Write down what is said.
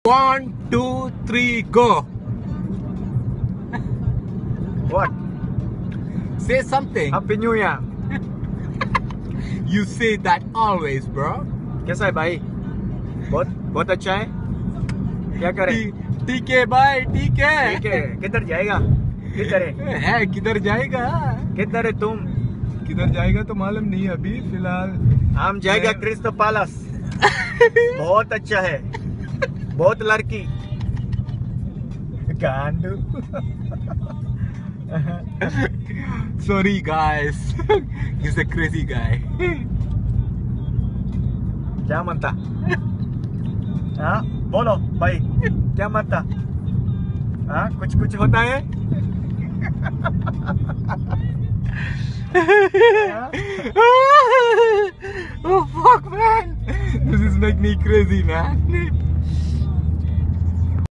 1, 2, 3, go. What? Say something. Happy New Year. You say that always, bro. कैसा है भाई? बहुत अच्छा है. क्या करे? ठीक है भाई, ठीक है. ठीक है. किधर जाएगा? किधर है? किधर जाएगा? किधर है तुम? किधर जाएगा तो मालूम नहीं अभी फिलहाल. हम जाएगा क्रिस्टल पैलेस. बहुत अच्छा है. बहुत लड़की. गांडू. Sorry guys. He's a crazy guy. क्या मनता? हाँ बोलो भाई. क्या मनता? हाँ कुछ होता है? Oh fuck man, this is making me crazy man.